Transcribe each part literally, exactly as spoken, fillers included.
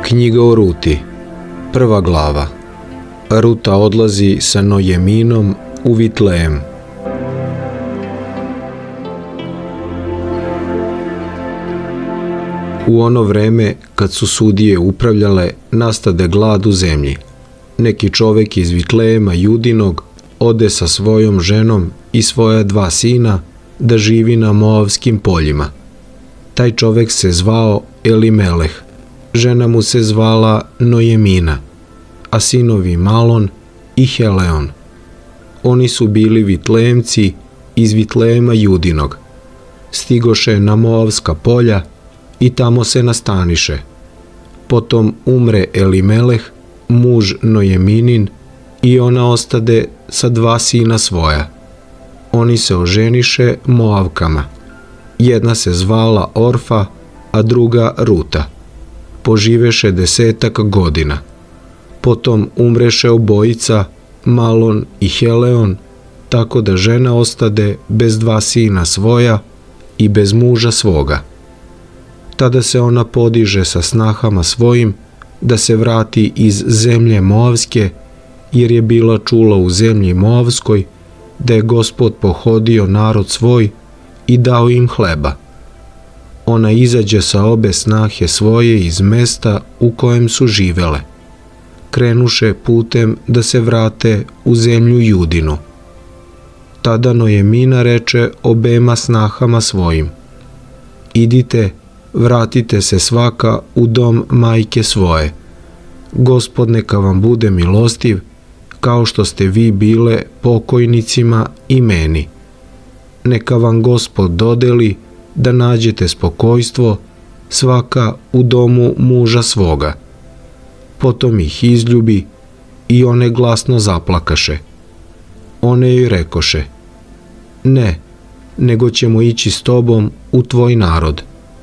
Knjiga o Ruti, prva glava. Ruta odlazi sa Nojeminom u Vitlejem. U ono vreme, kad su sudije upravljale, nastade glad u zemlji. Neki čovek iz Vitlejema Judinog ode sa svojom ženom i svoja dva sina da živi na Moavskim poljima. Taj čovek se zvao Elimeleh, žena mu se zvala Nojemina, a sinovi Malon i Heleon. Oni su bili Vitlejemci iz Vitlejema Judinog. Stigoše na Moavska polja i tamo se nastaniše. Potom umre Elimeleh, muž Nojeminin, i ona ostade sa dva sina svoja. Oni se oženiše Moavkama. Jedna se zvala Orfa, a druga Ruta. Poživeše desetak godina. Potom umreše obojica, Malon i Heleon, tako da žena ostade bez dva sina svoja i bez muža svoga. Tada se ona podiže sa snahama svojim da se vrati iz zemlje Moavske, jer je bila čula u zemlji Moavskoj da je Gospod pohodio narod svoj i dao im hleba. Ona izađe sa obe snahe svoje iz mesta u kojem su živele. Krenuše putem da se vrate u zemlju Judinu. Tada Nojemina reče obema snahama svojim: idite, vratite se svaka u dom majke svoje. Gospod neka vam bude milostiv, kao što ste vi bile pokojnicima i meni. Neka vam Gospod dodeli da nađete spokojstvo, svaka u domu muža svoga. Potom ih izljubi i one glasno zaplakaše. One joj rekoše: ne, nego ćemo ići s tobom u tvoj narod.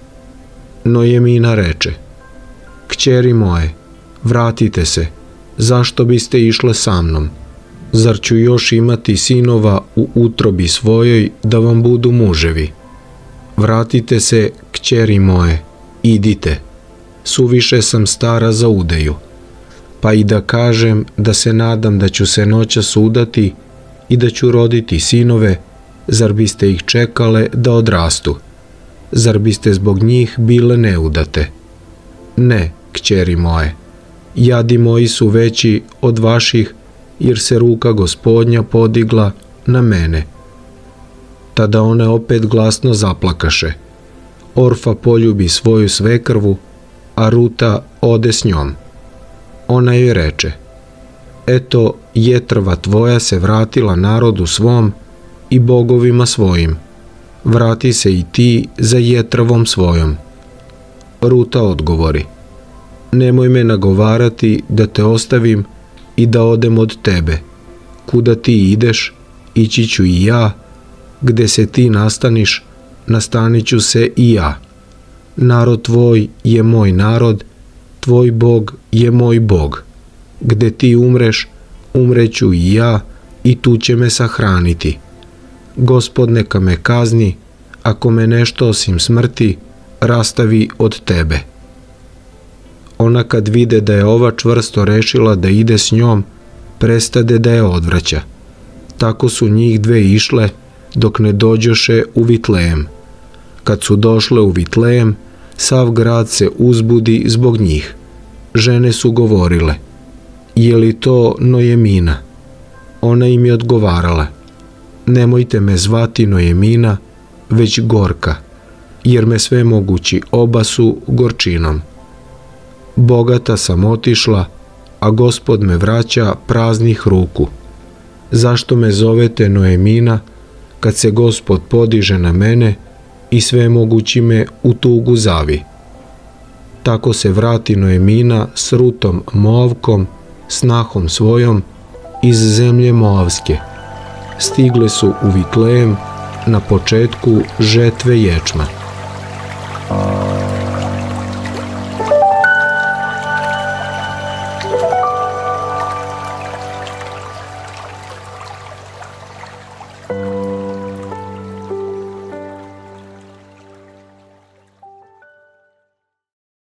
Nojemina reče: kćeri moje, vratite se, zašto biste išle sa mnom? Zar ću još imati sinova u utrobi svojoj da vam budu muževi? Vratite se, kćeri moje, idite, suviše sam stara za udeju. Pa i da kažem da se nadam da ću se noćas udati i da ću roditi sinove, zar biste ih čekale da odrastu? Zar biste zbog njih bile neudate? Ne, kćeri moje, jadi moji su veći od vaših, jer se ruka Gospodnja podigla na mene. Tada one opet glasno zaplakaše. Orfa poljubi svoju svekrvu, a Ruta ode s njom. Ona joj reče: eto, jetrva tvoja se vratila narodu svom i bogovima svojim. Vrati se i ti za jetrvom svojom. Ruta odgovori: nemoj me nagovarati da te ostavim i da odem od tebe. Kuda ti ideš, ići ću i ja, gde se ti nastaniš, nastanit ću se i ja. Narod tvoj je moj narod, tvoj Bog je moj Bog. Gde ti umreš, umreću i ja, i tu će me sahraniti. Gospod neka me kazni, ako me nešto osim smrti rastavi od tebe. Ona kad vide da je ova čvrsto rešila da ide s njom, prestade da je odvraća. Tako su njih dve išle, dok ne dođoše u Vitlejem. Kad su došle u Vitlejem, sav grad se uzbudi zbog njih. Žene su govorile: je li to Nojemina? Ona im je odgovarala: nemojte me zvati Nojemina, već Gorka, jer me sve mogući obasu gorčinom. Bogata sam otišla, a Gospod me vraća praznih ruku. Zašto me zovete Nojemina, kad se Gospod podiže na mene i sve mogući me u tugu zavi? Tako se vrati Nojemina s Rutom Moavkom, snahom svojom, iz zemlje Moavske. Stigle su u Vitlejem na početku žetve ječma.